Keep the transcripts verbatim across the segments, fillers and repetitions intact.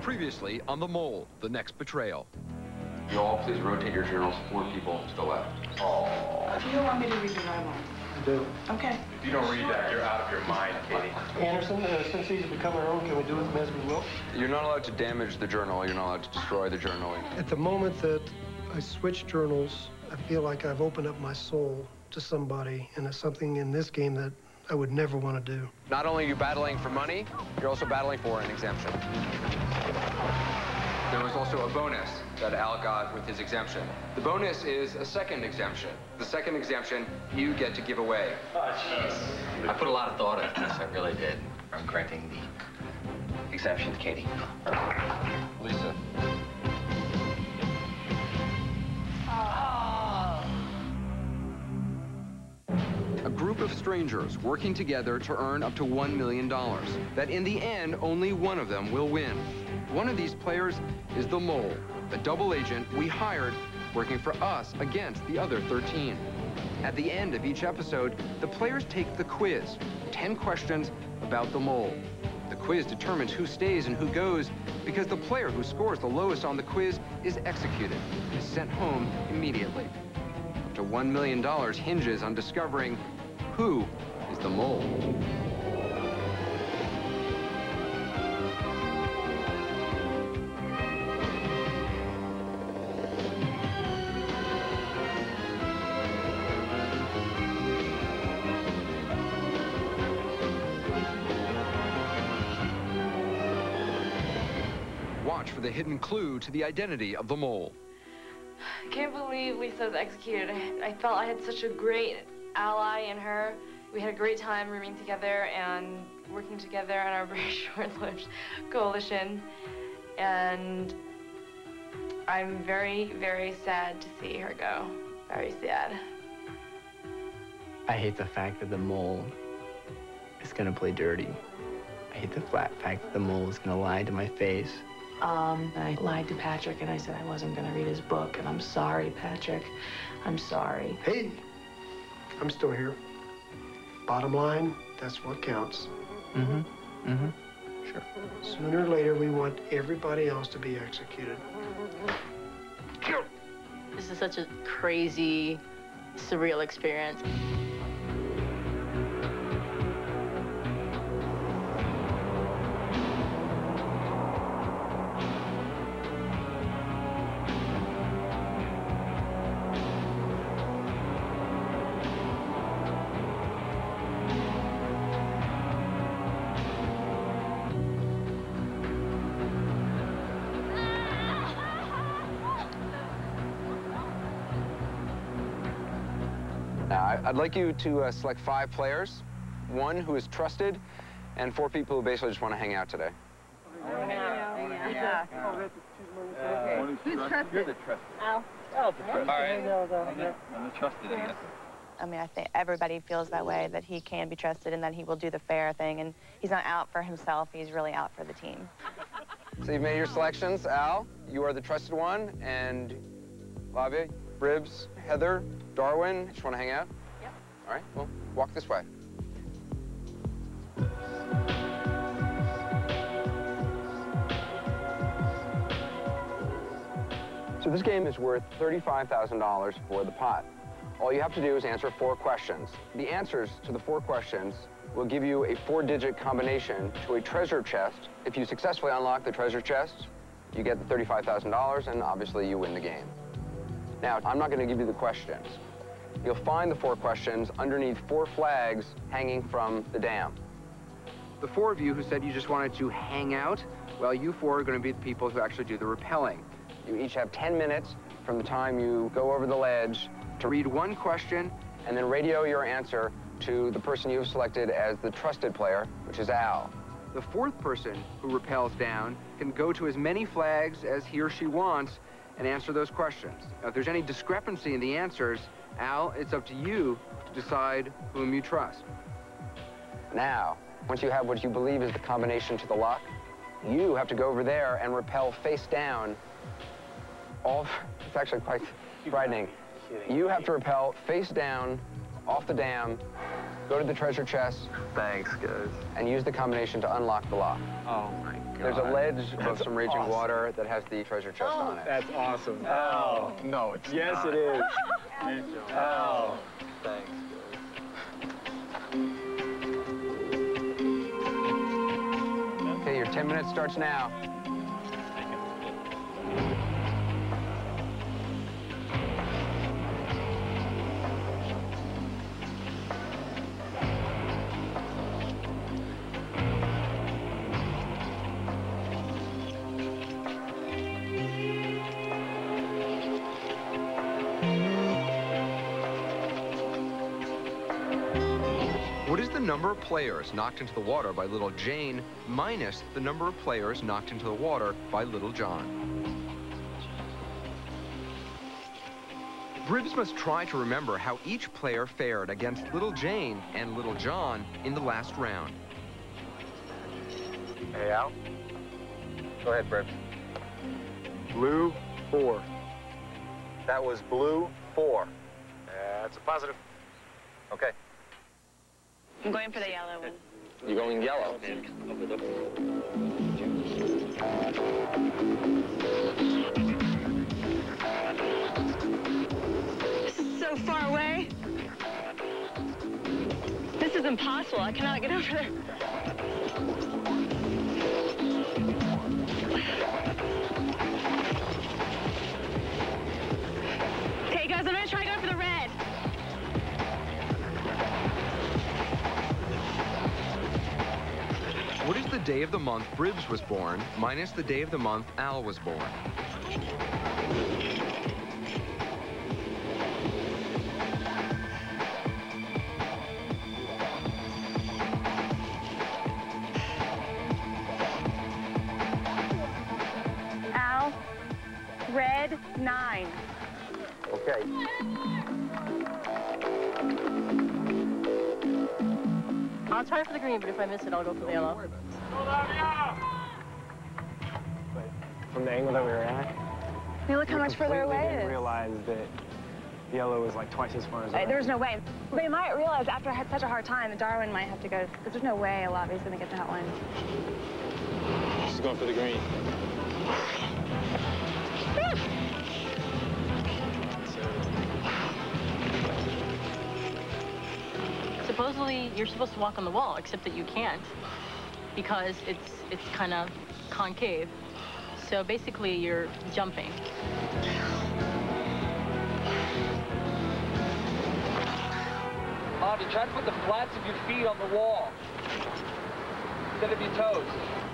Previously on The Mole, the next betrayal. You all please rotate your journals four people to the left. Oh. If you don't want me to read it, I won't. I do. Okay. If you don't read that, you're out of your mind, Katie. Anderson, uh, since these have become our own, can we do with them as we will? You're not allowed to damage the journal. You're not allowed to destroy the journal. At the moment that I switch journals, I feel like I've opened up my soul to somebody, and it's something in this game that I would never want to do. Not only are you battling for money, you're also battling for an exemption. There was also a bonus that Al got with his exemption. The bonus is a second exemption. The second exemption you get to give away. Oh, jeez. I put a lot of thought into this, I really did. I'm granting the exemption to Katie. Lisa. A group of strangers working together to earn up to one million dollars. That in the end, only one of them will win. One of these players is the Mole, a double agent we hired working for us against the other thirteen. At the end of each episode, the players take the quiz, ten questions about the Mole. The quiz determines who stays and who goes because the player who scores the lowest on the quiz is executed, is sent home immediately. Up to one million dollars hinges on discovering who is the Mole. Watch for the hidden clue to the identity of the Mole. I can't believe Lisa was executed. I, I felt I had such a great ally in her. We had a great time rooming together and working together on our very short-lived coalition. And I'm very, very sad to see her go. Very sad. I hate the fact that the Mole is gonna play dirty. I hate the flat fact that the Mole is gonna lie to my face. Um, I lied to Patrick and I said I wasn't going to read his book, and I'm sorry, Patrick. I'm sorry. Hey, I'm still here. Bottom line, that's what counts. Mm-hmm. Mm-hmm. Sure. Sooner or later, we want everybody else to be executed. This is such a crazy, surreal experience. Now, I'd like you to uh, select five players, one who is trusted, and four people who basically just want to hang out today. Yeah. Okay. Who's trusted? You're the trusted. Al. Al's the trusted. All right. I'm the trusted, I guess. I mean, I think everybody feels that way, that he can be trusted and that he will do the fair thing, and he's not out for himself, he's really out for the team. So you've made your selections. Al, you are the trusted one, and Lavia, Bribs, Heather, Darwin, just want to hang out? Yep. All right, well, walk this way. So this game is worth thirty-five thousand dollars for the pot. All you have to do is answer four questions. The answers to the four questions will give you a four-digit combination to a treasure chest. If you successfully unlock the treasure chest, you get the thirty-five thousand dollars, and obviously you win the game. Now, I'm not going to give you the questions. You'll find the four questions underneath four flags hanging from the dam. The four of you who said you just wanted to hang out, well, you four are going to be the people who actually do the rappelling. You each have ten minutes from the time you go over the ledge to read one question and then radio your answer to the person you've selected as the trusted player, which is Al. The fourth person who rappels down can go to as many flags as he or she wants and answer those questions. Now, if there's any discrepancy in the answers, Al, it's up to you to decide whom you trust. Now, once you have what you believe is the combination to the lock, you have to go over there and rappel face down. All, it's actually quite frightening. You have to rappel face down off the dam, go to the treasure chest. Thanks, guys. And use the combination to unlock the lock. Oh, my There's a ledge of some raging awesome. water that has the treasure chest oh. on it. That's awesome. Oh. No, it's Yes, not. it is. Oh. Thanks. Okay, your ten minutes starts now. What is the number of players knocked into the water by Little Jane minus the number of players knocked into the water by Little John? Bribs must try to remember how each player fared against Little Jane and Little John in the last round. Hey, Al. Go ahead, Bribs. Blue, four. That was blue, four. That's a positive. Okay. I'm going for the yellow one. You're going yellow. This is so far away. This is impossible. I cannot get over there. Okay, guys, I'm gonna try going for the red. What is the day of the month Bribs was born minus the day of the month Al was born? Al, red, nine. Okay. I'll try for the green, but if I miss it, I'll go for the yellow. From the angle that we were at, You look how much further away I it didn't is. realize that yellow was like twice as far as Uh, there was no way. They might realize after I had such a hard time that Darwin might have to go, because there's no way Olavia's going to get that one. She's going for the green. Supposedly, you're supposed to walk on the wall, except that you can't, because it's it's kind of concave. So basically, you're jumping. Avi, try to put the flats of your feet on the wall instead of your toes.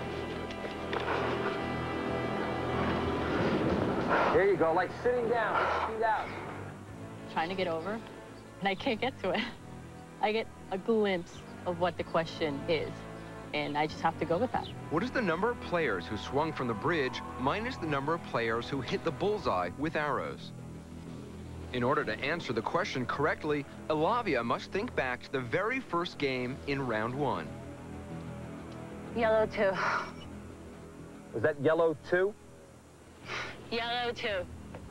There you go, like sitting down, feet out. Trying to get over, and I can't get to it. I get a glimpse of what the question is, and I just have to go with that. What is the number of players who swung from the bridge minus the number of players who hit the bullseye with arrows? In order to answer the question correctly, Olavia must think back to the very first game in round one. Yellow, two. Was that yellow two? Yellow, two.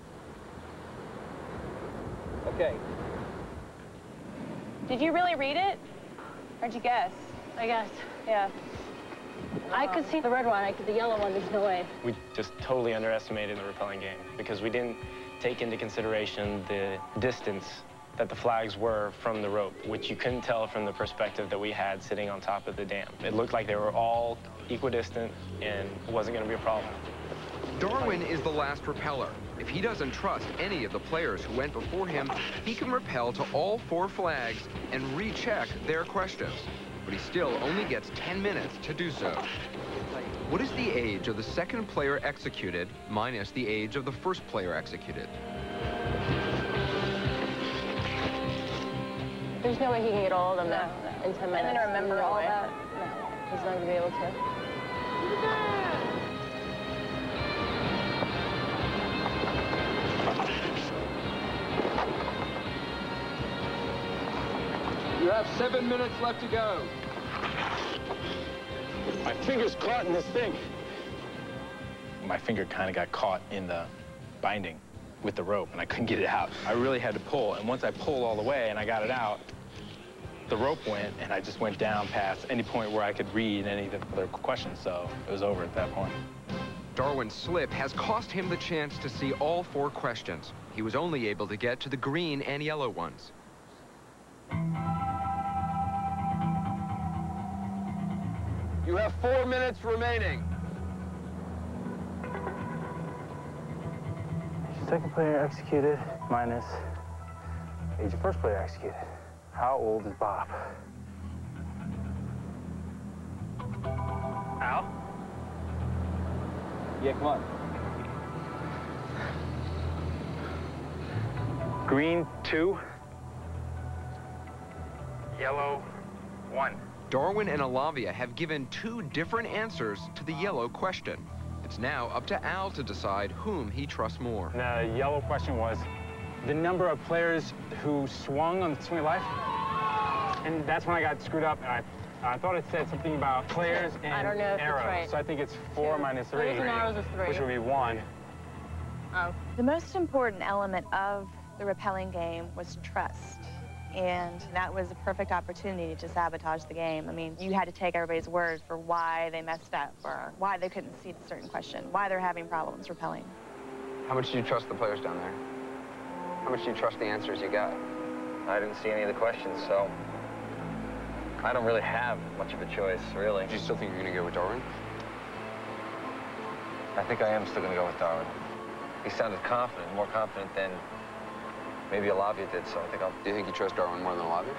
Okay. Did you really read it? Or did you guess? I guess. Yeah. I could see the red one, I could the yellow one, there's no way. We just totally underestimated the rappelling game because we didn't take into consideration the distance that the flags were from the rope, which you couldn't tell from the perspective that we had sitting on top of the dam. It looked like they were all equidistant and it wasn't going to be a problem. Darwin is the last repeller. If he doesn't trust any of the players who went before him, he can rappel to all four flags and recheck their questions. But he still only gets ten minutes to do so. What is the age of the second player executed minus the age of the first player executed? There's no way he can get all of them now No, no. in ten minutes. And then remember all way. that. No, he's not going to be able to. You have seven minutes left to go. My finger's caught in this thing. My finger kind of got caught in the binding with the rope, and I couldn't get it out. I really had to pull, and once I pulled all the way and I got it out, the rope went, and I just went down past any point where I could read any of the other questions, so it was over at that point. Darwin's slip has cost him the chance to see all four questions. He was only able to get to the green and yellow ones. You have four minutes remaining. Second player executed minus age of first player executed. How old is Bob? Al? Yeah, come on. Green, two. Yellow, one. Darwin and Alavia have given two different answers to the yellow question. It's now up to Al to decide whom he trusts more. The yellow question was the number of players who swung on the swing of life. And that's when I got screwed up. I, I thought it said something about players and I don't know if arrows. it's right. So I think it's four Two. minus three. Players and arrows is three. Which would be one. Oh. The most important element of the rappelling game was trust. And that was a perfect opportunity to sabotage the game. I mean, you had to take everybody's word for why they messed up, or why they couldn't see a certain question, why they're having problems rappelling. How much do you trust the players down there? How much do you trust the answers you got? I didn't see any of the questions, so I don't really have much of a choice, really. Do you still think you're going to go with Darwin? I think I am still going to go with Darwin. He sounded confident, more confident than maybe Alavia did, so I think I'll... Do you think you trust Darwin more than Alavia?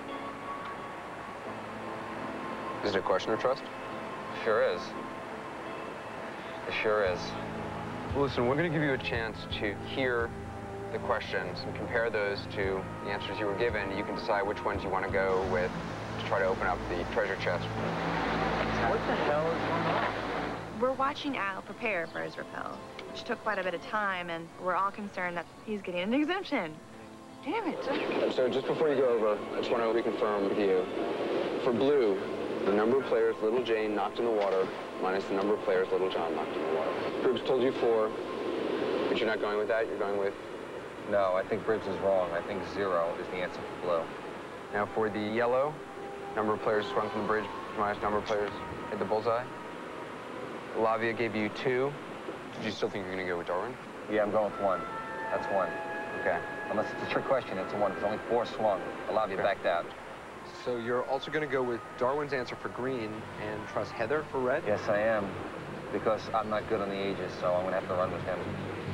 Is it a question of trust? Sure is. It sure is. Well, listen, we're going to give you a chance to hear the questions and compare those to the answers you were given. You can decide which ones you want to go with to try to open up the treasure chest. What the hell is going on? We're watching Al prepare for his rappel, which took quite a bit of time, and we're all concerned that he's getting an exemption. Damn it. So just before you go over, I just want to reconfirm with you. For blue, the number of players Little Jane knocked in the water minus the number of players Little John knocked in the water. Briggs told you four, but you're not going with that? You're going with? No, I think Briggs is wrong. I think zero is the answer for blue. Now for the yellow, number of players swung from the bridge minus number of players hit the bullseye. Lavia gave you two. Do you still think you're going to go with Darwin? Yeah, I'm going with one. That's one. Okay. Unless it's a trick question, it's a one, because only four swung. Alavia okay. backed out. So you're also going to go with Darwin's answer for green and trust Heather for red? Yes, I am, because I'm not good on the ages, so I'm going to have to run with him.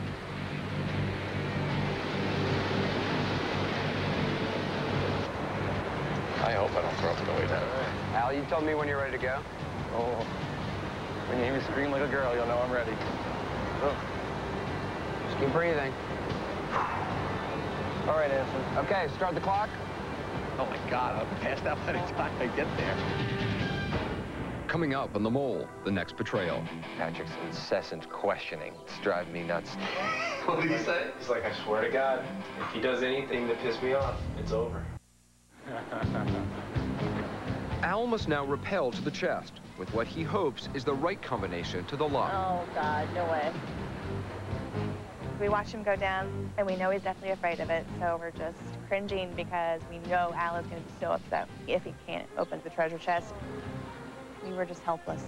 I hope I don't throw up on the way down. Al, you tell me when you're ready to go. Oh. When you hear me scream like a girl, you'll know I'm ready. Oh. Just keep breathing. All right, Anson. Okay, start the clock. Oh, my God, I'll pass out by the time I get there. Coming up on The Mole, the next betrayal. Patrick's incessant questioning. It's driving me nuts. What did he say? He's like, I swear to God, if he does anything to piss me off, it's over. Al must now rappel to the chest with what he hopes is the right combination to the lock. Oh, God, no way. We watch him go down, and we know he's definitely afraid of it, so we're just cringing because we know Al is going to be so upset if he can't open the treasure chest. We were just helpless.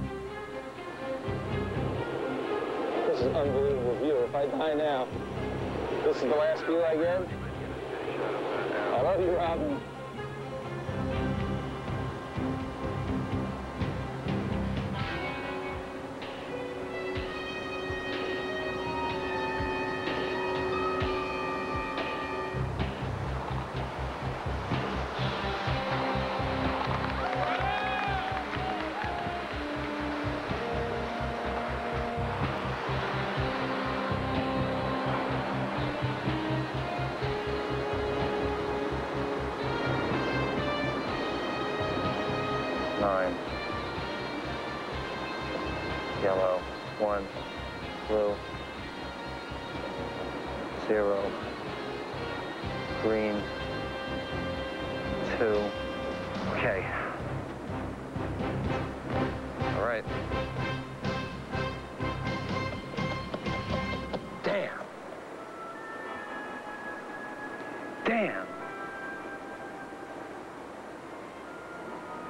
This is an unbelievable view. If I die now, this is the last view I get. I love you, Robin. Nine. Yellow. One. Blue. Zero. Green. Two. Okay. All right. Damn. Damn.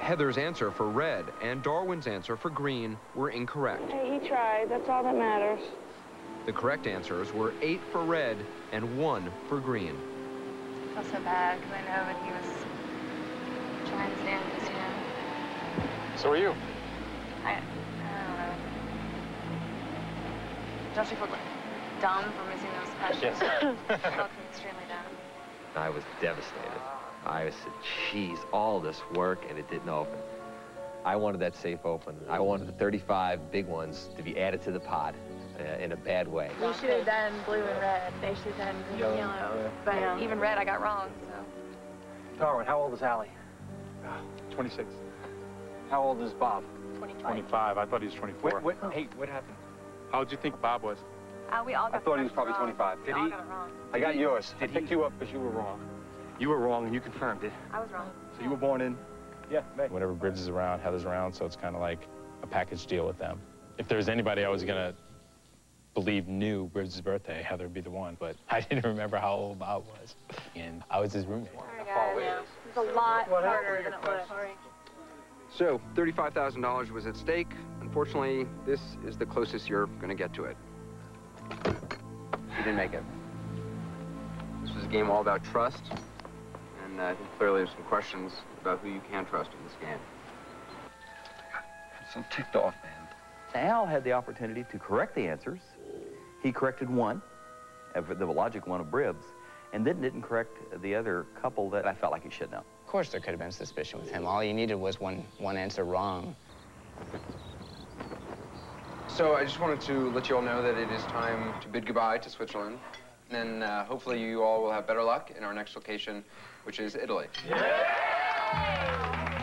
Heather's answer for red and Darwin's answer for green were incorrect. Hey, he tried. That's all that matters. The correct answers were eight for red and one for green. I felt so bad because I know that he was trying to stand this, you know. So are you. I, I don't know. Don't you feel dumb for missing those questions? Yes. I felt extremely dumb. I was devastated. I said, geez, all this work and it didn't open. I wanted that safe open. I wanted the thirty-five big ones to be added to the pot uh, in a bad way. We should have done blue and red. They should have done green and yellow. Yeah. But yeah. even red I got wrong, so. Darwin, how old is Allie? twenty-six. How old is Bob? twenty-five. twenty-five. I thought he was twenty-four. What, what, hey, what happened? How old do you think Bob was? Uh, we all got I thought he was probably wrong. twenty-five. Did we he? all got it wrong. I got yours. Did I picked he? you up because you were wrong. You were wrong and you confirmed it. I was wrong. So you were born in? Yeah, May. Whenever Bribs is around, Heather's around, so it's kind of like a package deal with them. If there was anybody I was going to believe knew Bribs' birthday, Heather would be the one, but I didn't remember how old Bob was. And I was his roommate. Oh my God, yeah. It's a lot harder than it looks. So thirty-five thousand dollars was at stake. Unfortunately, this is the closest you're going to get to it. You didn't make it. This was a game all about trust, and uh, I think clearly there's some questions about who you can trust in this game. I'm so ticked off, man. Al had the opportunity to correct the answers. He corrected one, the logic one of Bribs, and then didn't correct the other couple that I felt like he should know. Of course there could have been suspicion with him. All you needed was one, one answer wrong. So I just wanted to let you all know that it is time to bid goodbye to Switzerland. And then uh, hopefully you all will have better luck in our next location, which is Italy. Yeah!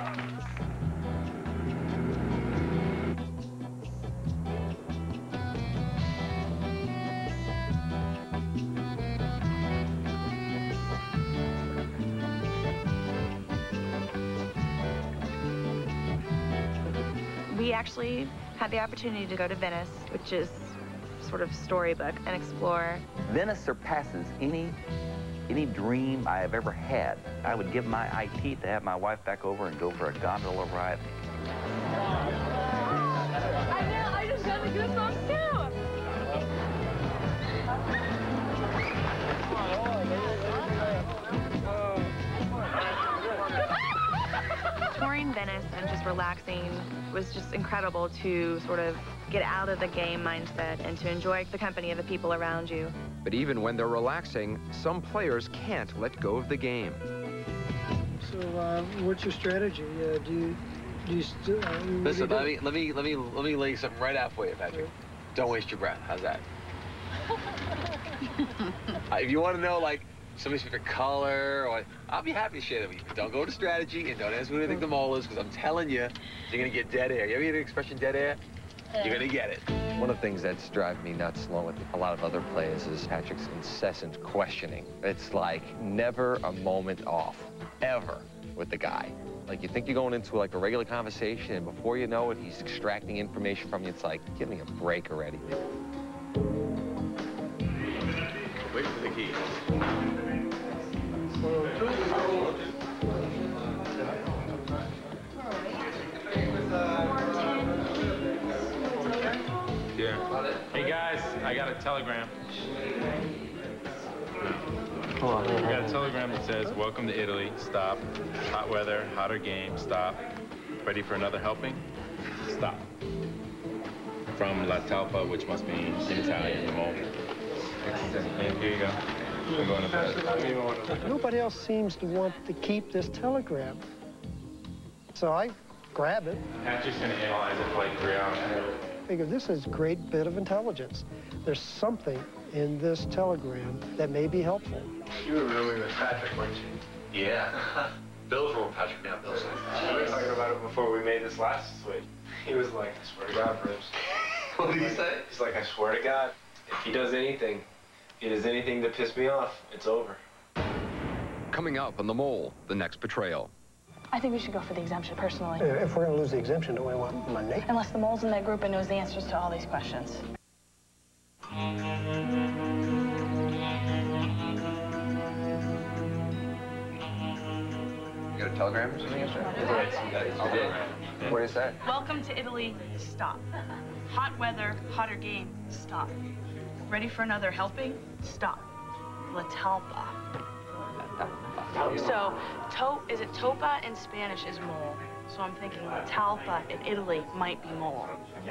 We actually had the opportunity to go to Venice, which is sort of storybook, and explore. Venice surpasses any any dream I have ever had. I would give my eye teeth to have my wife back over and go for a gondola ride. I know, I just got the goosebumps too. Touring Venice and just relaxing was just incredible to sort of get out of the game mindset and to enjoy the company of the people around you. But even when they're relaxing, some players can't let go of the game. So, uh, what's your strategy? Uh, do you, do you still? Uh, Listen, let me let me let me let me lay something right out for you, Patrick. Yeah. Don't waste your breath. How's that? uh, if you want to know, like, somebody's favorite color, or I'll be happy to share that with you. But don't go to strategy and don't ask me what I think the mole is, because I'm telling you, you're gonna get dead air. You ever hear the expression dead air? You're gonna get it. One of the things that's driving me nuts, along with a lot of other players, is Patrick's incessant questioning. It's like never a moment off, ever, with the guy. Like, you think you're going into like a regular conversation, and before you know it, he's extracting information from you. It's like, give me a break already. Wait for the key. Yeah. Hey guys, I got a telegram. Hold on, hold on. I got a telegram that says, welcome to Italy, stop. Hot weather, hotter game, stop. Ready for another helping? Stop. From La Talpa, which must mean in Italian, the mole. And here you go. We're going to bed. Nobody else seems to want to keep this telegram. So I grab it. Patrick's going to analyze it for like three hours. I figure this is a great bit of intelligence. There's something in this telegram that may be helpful. You were rooming with Patrick, weren't you? Yeah. Bill's room, Patrick, now. Bill's room. We were talking about it before we made this last switch. He was like, I swear to God, Bribs. What did he say? He's like, I swear to God, if he does anything, it is anything to piss me off, it's over. Coming up on The Mole, the next betrayal. I think we should go for the exemption, personally. If we're going to lose the exemption, do we want money? Unless the mole's in that group and knows the answers to all these questions. You a telegram or something yesterday? Okay. What is that? Welcome to Italy, stop. Hot weather, hotter game, stop. Ready for another helping? Stop. La talpa. So, to, is it topa in Spanish is mole. So I'm thinking La talpa in Italy might be mole.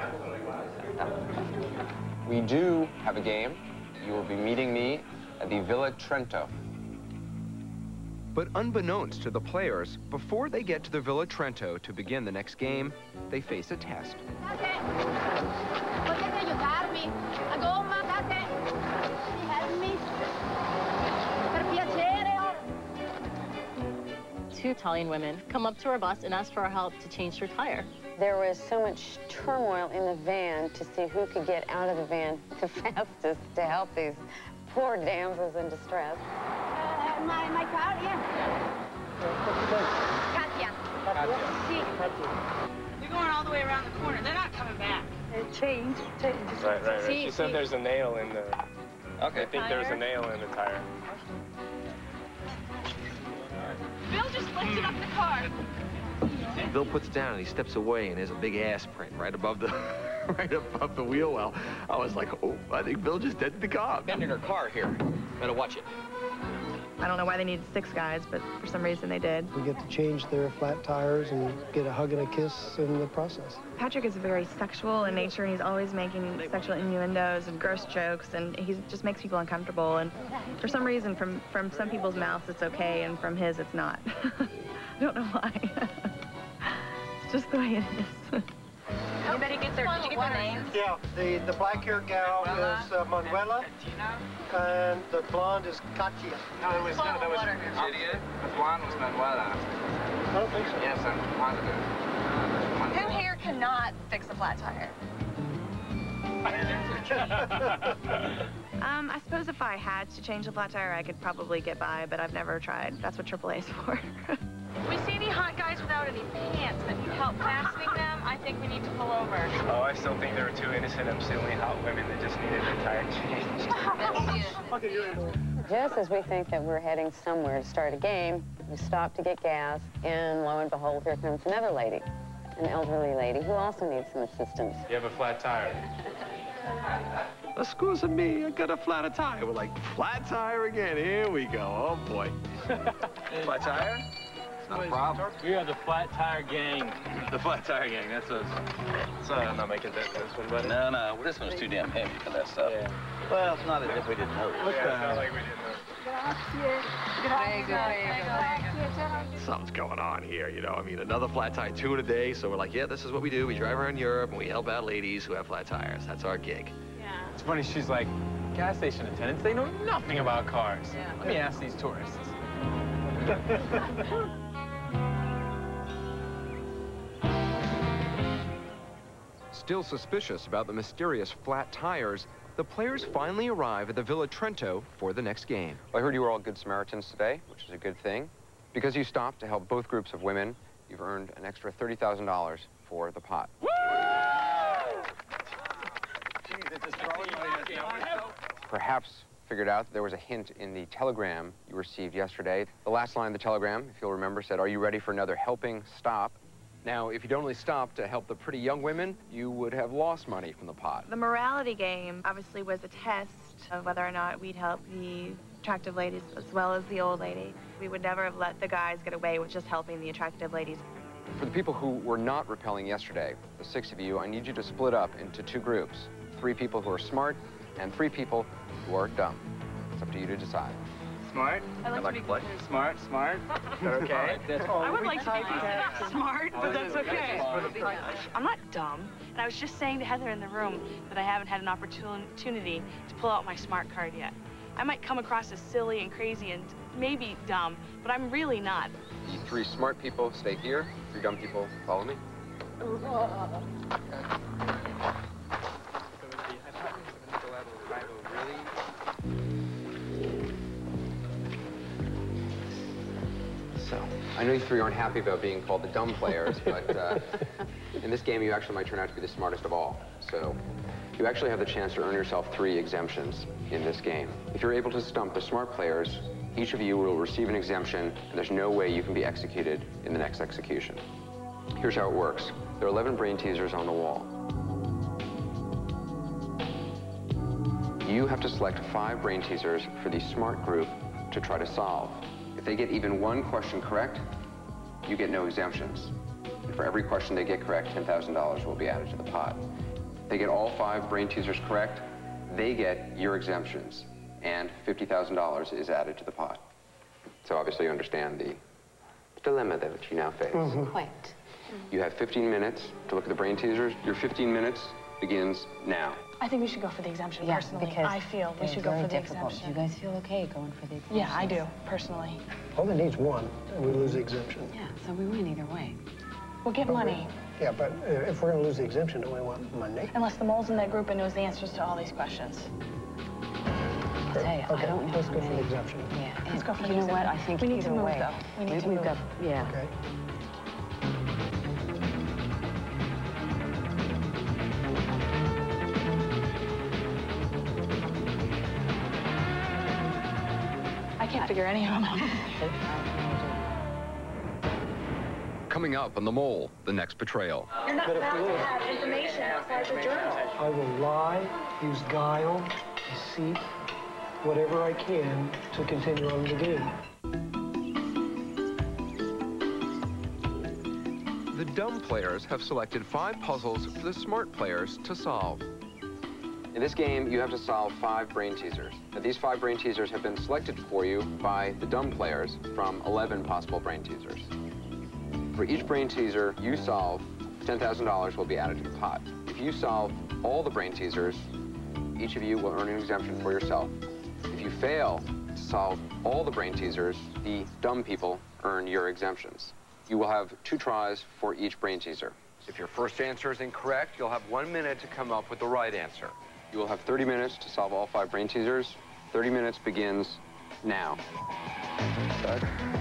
We do have a game. You will be meeting me at the Villa Trento. But unbeknownst to the players, before they get to the Villa Trento to begin the next game, they face a test. Two Italian women come up to our bus and ask for our help to change their tire. There was so much turmoil in the van to see who could get out of the van the fastest to help these poor damsels in distress. Uh, my, my car, yeah. Katia. Katia. They're going all the way around the corner. They're not coming back. Uh, change, change. Right, right, right. She said there's a nail in the... Okay. I think there's a nail in the tire. Bill just lifted up the car. And Bill puts it down and he steps away and there's a big ass print right above the right above the wheel well. I was like, oh, I think Bill just dented the car. Bending her car here. Better watch it. I don't know why they needed six guys, but for some reason they did. We get to change their flat tires and get a hug and a kiss in the process. Patrick is very sexual in nature, and he's always making sexual innuendos and gross jokes, and he just makes people uncomfortable. And for some reason, from, from some people's mouths, it's okay, and from his, it's not. I don't know why. It's just the way it is. Anybody get their, did you get their names? Yeah, the, the black-haired gal is uh, Manuela, and the blonde is Katia. No, it was, no, that was Katia. The blonde was Manuela. I don't think so. Yes, I'm positive. Who here cannot fix a flat tire? um, I suppose if I had to change the flat tire, I could probably get by, but I've never tried. That's what triple A is for. We see any hot guys without any pants that need help fastening them, I think we need to pull over. Oh, I still think there were two innocent, absolutely hot women that just needed their tire changed. Just as we think that we're heading somewhere to start a game, we stop to get gas, and lo and behold, here comes another lady, an elderly lady who also needs some assistance. You have a flat tire. Excuse me, I got a flat tire. We're like, flat tire again. Here we go. Oh, boy. Flat tire? Not a problem. We are the flat tire gang. The flat tire gang, that's us. So I'm not making that this one, buddy. No, no, well, this one's too damn heavy for that stuff. Yeah. Well, it's not as if we didn't know. What the hell? Like we didn't know. Something's going on here, you know. I mean, another flat tire, two in a day. So we're like, yeah, this is what we do. We drive around Europe and we help out ladies who have flat tires. That's our gig. Yeah. It's funny, she's like, gas station attendants, they know nothing about cars. Yeah. Let me ask these tourists. Still suspicious about the mysterious flat tires, the players finally arrive at the Villa Trento for the next game. Well, I heard you were all good Samaritans today, which is a good thing. Because you stopped to help both groups of women, you've earned an extra thirty thousand dollars for the pot. Woo! Perhaps figured out that there was a hint in the telegram you received yesterday. The last line of the telegram, if you'll remember, said, "Are you ready for another helping? Stop." Now, if you'd only stopped to help the pretty young women, you would have lost money from the pot. The morality game obviously was a test of whether or not we'd help the attractive ladies as well as the old lady. We would never have let the guys get away with just helping the attractive ladies. For the people who were not repelling yesterday, the six of you, I need you to split up into two groups. Three people who are smart and three people who are dumb. It's up to you to decide. Smart? I like, like to be play. Smart, smart. Okay. I would like to be smart, but that's okay. I'm not dumb. And I was just saying to Heather in the room that I haven't had an opportunity to pull out my smart card yet. I might come across as silly and crazy and maybe dumb, but I'm really not. You three smart people stay here. Three dumb people follow me. So, I know you three aren't happy about being called the dumb players, but uh, in this game, you actually might turn out to be the smartest of all. So, you actually have the chance to earn yourself three exemptions in this game. If you're able to stump the smart players, Each of you will receive an exemption, and there's no way you can be executed in the next execution. Here's how it works. There are eleven brain teasers on the wall. You have to select five brain teasers for the smart group to try to solve. If they get even one question correct, you get no exemptions. And for every question they get correct, ten thousand dollars will be added to the pot. If they get all five brain teasers correct, they get your exemptions, and fifty thousand dollars is added to the pot. So obviously you understand the dilemma that you now face. Mm-hmm. Quite. You have fifteen minutes to look at the brain teasers. Your fifteen minutes begins now. I think we should go for the exemption, Yeah, personally. because I feel we they're should go very for the difficult. exemption. Do you guys feel okay going for the exemption? Yeah, I do, personally. Only needs one, and we lose the exemption. Yeah, so we win either way. We'll get But money. we- Yeah, but uh, if we're going to lose the exemption, don't we want money? Unless the mole's in that group and knows the answers to all these questions. I'll tell you, Okay, I don't know let's how go for the many. exemption. Yeah, Let's and go for you the know what? exemption. I think We need either to move, way. though. We need to we've move. got, yeah. Okay. I can't figure any of them out. Coming up on The Mole, the next betrayal. You're not allowed to have information outside the journal. I will lie, use guile, deceit, whatever I can to continue on the game. The dumb players have selected five puzzles for the smart players to solve. In this game, you have to solve five brain teasers. Now, these five brain teasers have been selected for you by the dumb players from eleven possible brain teasers. For each brain teaser you solve, ten thousand dollars will be added to the pot. If you solve all the brain teasers, each of you will earn an exemption for yourself. If you fail to solve all the brain teasers, the dumb people earn your exemptions. You will have two tries for each brain teaser. If your first answer is incorrect, you'll have one minute to come up with the right answer. You will have thirty minutes to solve all five brain teasers. thirty minutes begins now. Start.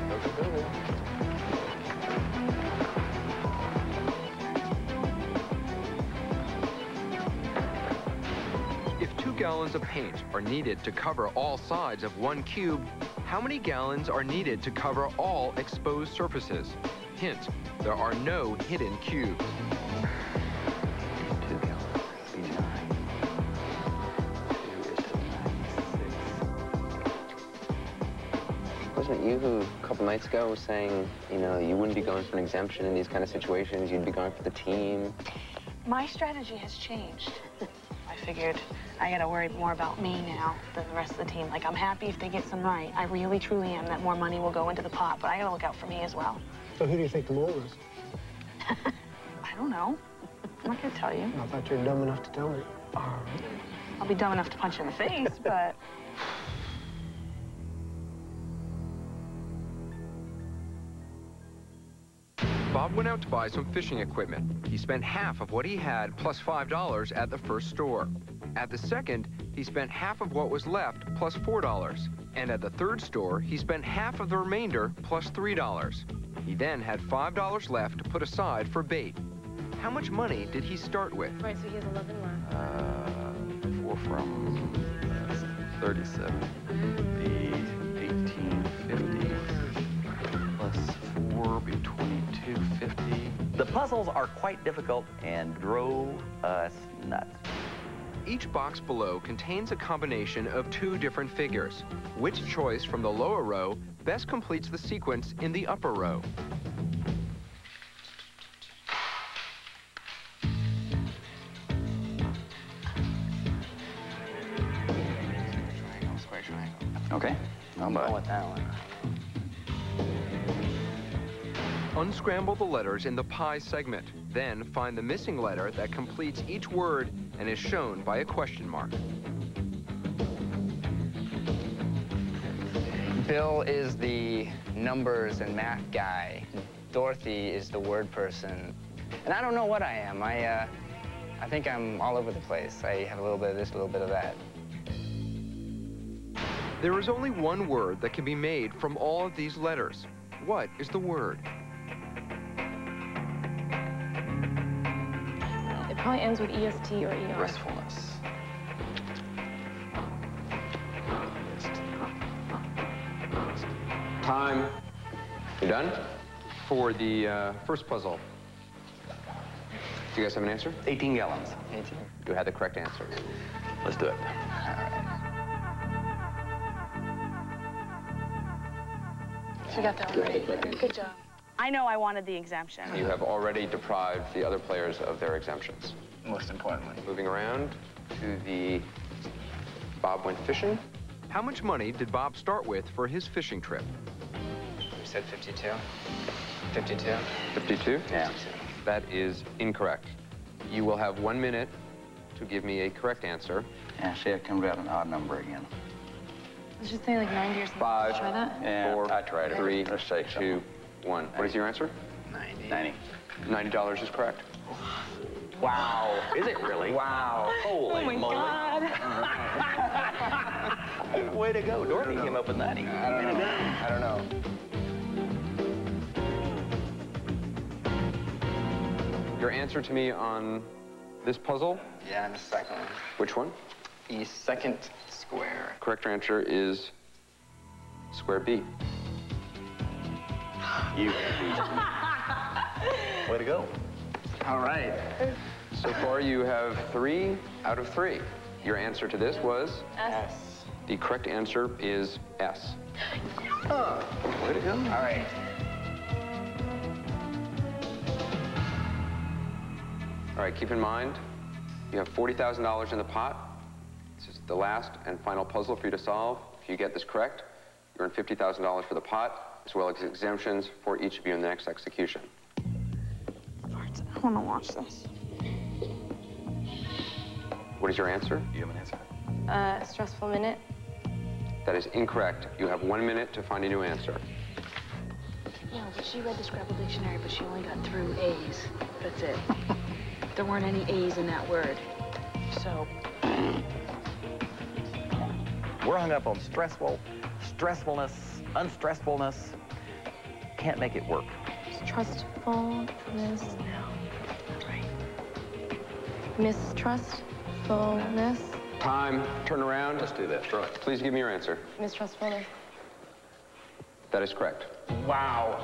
If two gallons of paint are needed to cover all sides of one cube, how many gallons are needed to cover all exposed surfaces? Hint, there are no hidden cubes. Two gallons, be nine. Two is ninety-six. Wasn't it you who, a couple nights ago, was saying, you know, you wouldn't be going for an exemption in these kind of situations, you'd be going for the team? My strategy has changed. I figured I gotta worry more about me now than the rest of the team. Like, I'm happy if they get some right. I really, truly am, that more money will go into the pot, but I gotta look out for me as well. So who do you think the mole is? I don't know. I'm not gonna tell you. I thought you were dumb enough to tell me. I'll be dumb enough to punch you in the face, but... Bob went out to buy some fishing equipment. He spent half of what he had plus five dollars at the first store. At the second, he spent half of what was left plus four dollars. And at the third store, he spent half of the remainder plus three dollars. He then had five dollars left to put aside for bait. How much money did he start with? Right, so he has eleven left. Uh, four from uh, thirty-seven. The eighteen fifty plus four be twenty-two fifty. The puzzles are quite difficult and drove us nuts. Each box below contains a combination of two different figures. Which choice from the lower row best completes the sequence in the upper row? Triangle, square triangle. Okay, I'm Go by. with that one. Unscramble the letters in the pie segment. Then find the missing letter that completes each word and is shown by a question mark. Bill is the numbers and math guy. Dorothy is the word person. And I don't know what I am. I, uh, I think I'm all over the place. I have a little bit of this, a little bit of that. There is only one word that can be made from all of these letters. What is the word? It probably ends with E S T or E R. Restfulness. Time. You done? For the uh, first puzzle, do you guys have an answer? eighteen gallons. eighteen. You had the correct answer. Let's do it. You got that one right. Good job. I know I wanted the exemption. You have already deprived the other players of their exemptions. Most importantly. Moving around to the Bob went fishing. How much money did Bob start with for his fishing trip? You said fifty-two. fifty-two. fifty-two? Yeah. That is incorrect. You will have one minute to give me a correct answer. Actually, it comes out an odd number again. Let's just say like ninety or something. Five, Try that? Yeah, four, I tried it. three, Let's say two, one. What is your answer? ninety. ninety. ninety dollars is correct. Wow. Is it really? Wow. Holy Oh my moly. God. Way to go. Dorothy came up with ninety. I don't Way to know. go. I don't know. Your answer to me on this puzzle? Yeah, the second one. Which one? The second square. Correct answer is square B. You. Way to go. All right. So far, you have three out of three. Your answer to this was? S. The correct answer is S. Oh. Way to go. All right. All right, keep in mind, you have forty thousand dollars in the pot. This is the last and final puzzle for you to solve. If you get this correct, you earn fifty thousand dollars for the pot, as well as exemptions for each of you in the next execution. I want to watch this. What is your answer? You have an answer? Uh, stressful minute. That is incorrect. You have one minute to find a new answer. No, but she read the Scrabble dictionary, but she only got through A's. That's it. There weren't any A's in that word. So. We're hung up on stressful, stressfulness, unstressfulness. Can't make it work. Trustfulness. No. Right. Mistrustfulness. Time. Turn around. Let's do that. Right. Please give me your answer. Mistrustfulness. That is correct. Wow.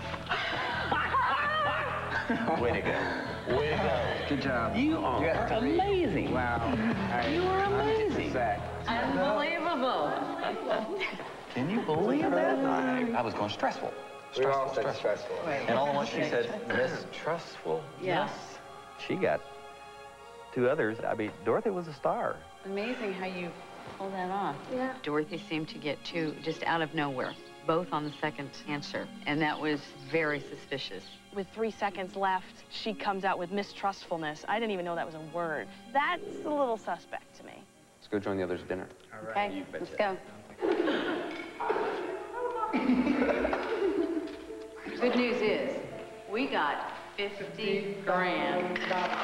Way to go. Way to go. Good job. You are You got three. amazing. Wow. All right. You are amazing. Unbelievable. Can you believe that? I, I was going stressful. We all Stressful, said stressful. stressful. And all at once she said mistrustful. Yeah. She got two others. I mean, Dorothy was a star. Amazing how you pull that off. Yeah. Dorothy seemed to get two just out of nowhere, both on the second answer, and that was very suspicious. With three seconds left, she comes out with mistrustfulness. I didn't even know that was a word. That's a little suspect to me. Let's go join the others at dinner. All right. Okay, let's go. Good news is, we got fifty grand.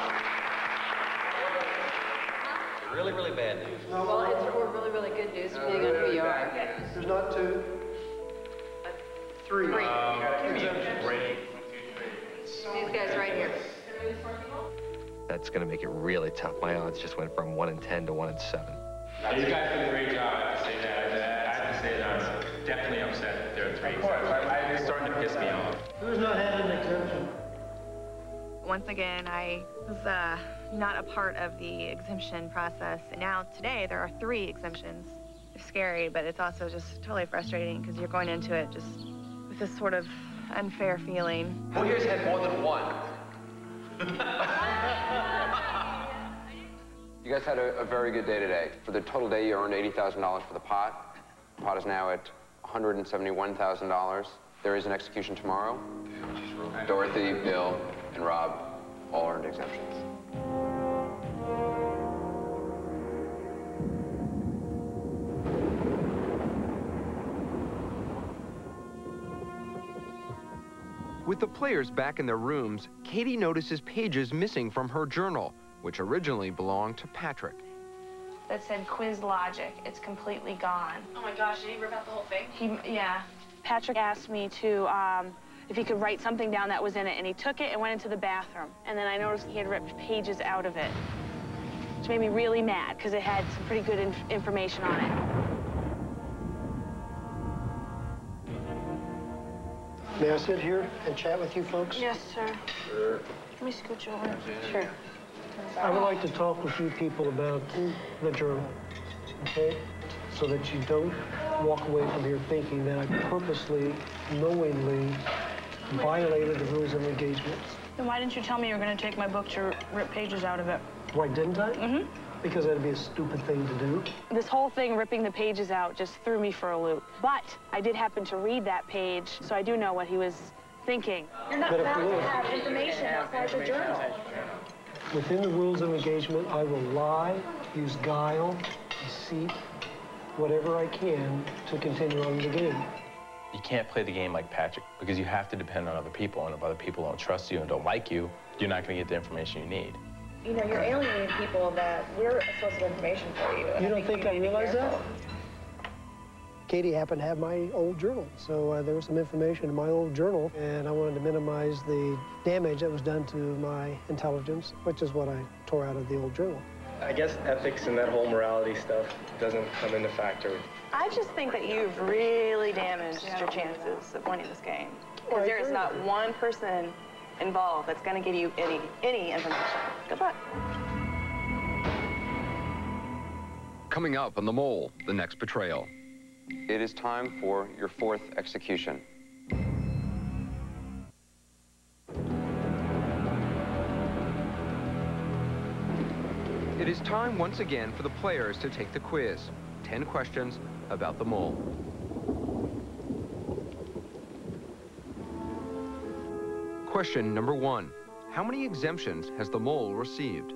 Really, really bad news. Well, it's really, really good news depending on who you are. There's not two. Three. Three. Great. These guys right here. That's going to make it really tough. My odds just went from one in ten to one in seven. Uh, you guys did a great job. I have to say that. I have to say that I was definitely upset that there are three. Of course. I, I, it's starting to piss me off. Who's not had an exemption? Once again, I was uh, not a part of the exemption process. Now, today, there are three exemptions. It's scary, but it's also just totally frustrating because you're going into it just with this sort of unfair feeling. Who here's had more than one? You guys had a, a very good day today. For the total day, you earned eighty thousand dollars for the pot. The pot is now at one hundred seventy-one thousand dollars. There is an execution tomorrow. Dorothy, Bill, and Rob all earned exemptions. With the players back in their rooms, Katie notices pages missing from her journal, which originally belonged to Patrick. That said quiz logic. It's completely gone. Oh my gosh, did he rip out the whole thing? He, yeah. Patrick asked me to, um, if he could write something down that was in it, and he took it and went into the bathroom. And then I noticed he had ripped pages out of it, which made me really mad because it had some pretty good inf information on it. May I sit here and chat with you folks? Yes, sir. Sure. Let me scooch over. Sure. I would like to talk with you people about the journal, okay? So that you don't walk away from here thinking that I purposely, knowingly violated the rules of engagement. Then why didn't you tell me you were going to take my book to rip pages out of it? Why didn't I? Mm-hmm. Because that'd be a stupid thing to do. This whole thing, ripping the pages out, just threw me for a loop. But I did happen to read that page, so I do know what he was thinking. You're not allowed to have information outside the journal. Within the rules of engagement, I will lie, use guile, deceit, whatever I can to continue on the game. You can't play the game like Patrick because you have to depend on other people, and if other people don't trust you and don't like you, you're not going to get the information you need. You know, you're alienating people that we're a source of information for you. You don't think I realize that? Katie happened to have my old journal, so uh, there was some information in my old journal, and I wanted to minimize the damage that was done to my intelligence, which is what I tore out of the old journal. I guess ethics and that whole morality stuff doesn't come into factor. I just think that you've really damaged your chances of winning this game. Because there is not one person involved that's going to give you any, any information. Good luck. Coming up on The Mole, the next betrayal. It is time for your fourth execution. It is time once again for the players to take the quiz. Ten questions about the mole. Question number one. How many exemptions has the mole received?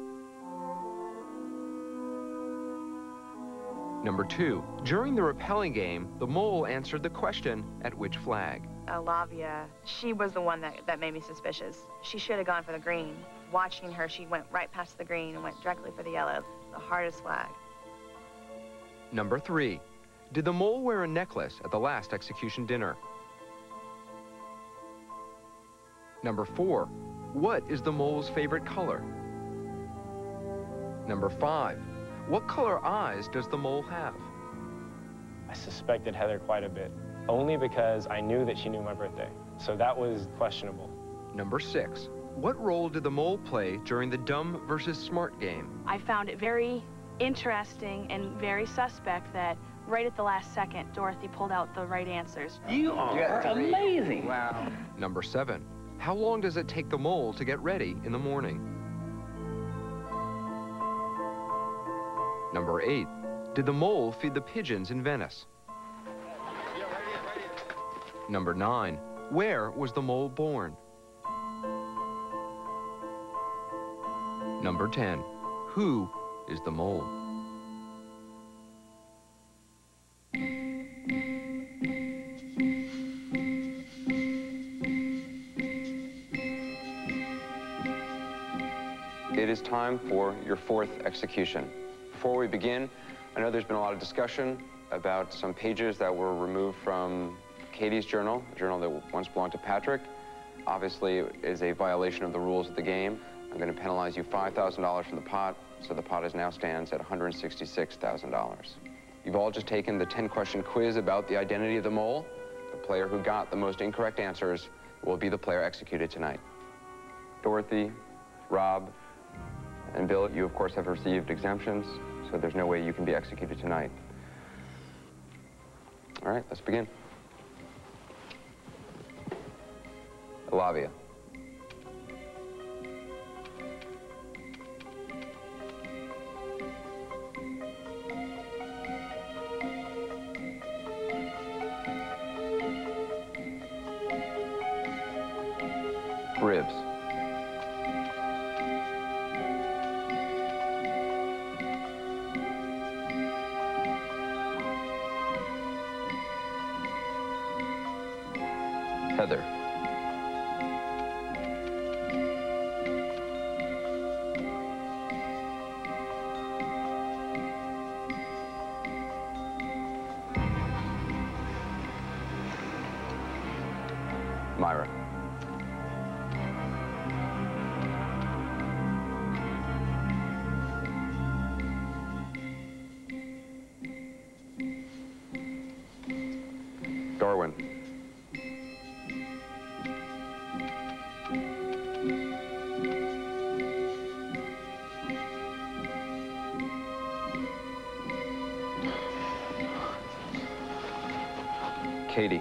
Number two. During the rappelling game, the mole answered the question at which flag? Lavia, she was the one that, that made me suspicious. She should have gone for the green. Watching her, she went right past the green and went directly for the yellow, the hardest flag. Number three. Did the mole wear a necklace at the last execution dinner? Number four. What is the mole's favorite color? Number five. What color eyes does the mole have? I suspected Heather quite a bit, only because I knew that she knew my birthday. So that was questionable. Number six. What role did the mole play during the dumb versus smart game? I found it very interesting and very suspect that right at the last second, Dorothy pulled out the right answers. You are amazing. Wow. Number seven. How long does it take the mole to get ready in the morning? Number eight. Did the mole feed the pigeons in Venice? Number nine. Where was the mole born? Number ten. Who is the mole? It is time for your fourth execution. Before we begin, I know there's been a lot of discussion about some pages that were removed from Katie's journal, a journal that once belonged to Patrick. Obviously, it is a violation of the rules of the game. I'm going to penalize you five thousand dollars from the pot, so the pot is now stands at one hundred sixty-six thousand dollars. You've all just taken the ten question quiz about the identity of the mole. The player who got the most incorrect answers will be the player executed tonight. Dorothy, Rob, and Bill, you of course have received exemptions, so there's no way you can be executed tonight. All right, let's begin. Lavia. Bribs. Heather. Myra. Darwin. Katie.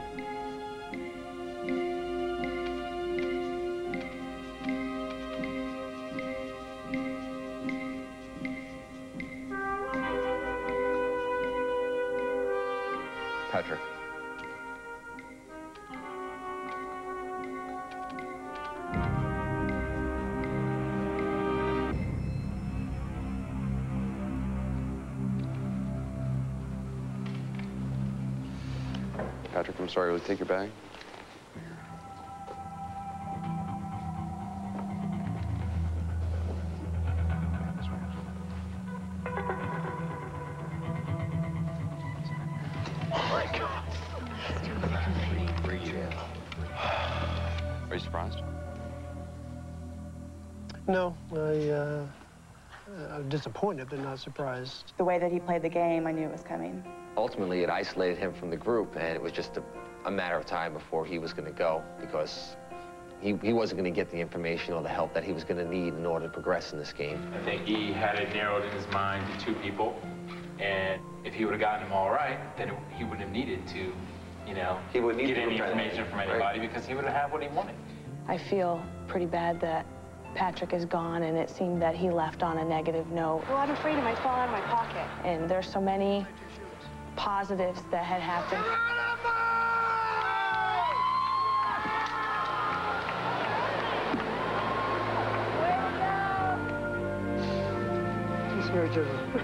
Patrick. Patrick, I'm sorry, will you take your bag? Are you surprised? No, I, uh, I'm disappointed but not surprised. The way that he played the game, I knew it was coming. Ultimately, it isolated him from the group, and it was just a, a matter of time before he was going to go, because he, he wasn't going to get the information or the help that he was going to need in order to progress in this game. I think he had it narrowed in his mind to two people, and if he would have gotten them all right, then it, he wouldn't have needed to, you know, he would need get any information from anybody, right? Because he would have had what he wanted. I feel pretty bad that Patrick is gone, and it seemed that he left on a negative note. Well, I'm afraid it might fall out of my pocket. And there's so many positives that had happened. Just very general.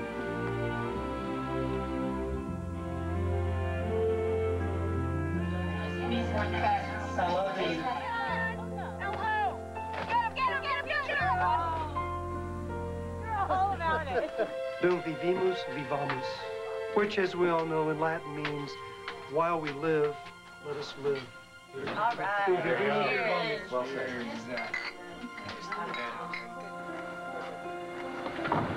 I love you. Dum vivimus, vivamus, which, as we all know in Latin, means while we live, let us live. All right. Dum vivimus, vivamus. Well said. Cheers.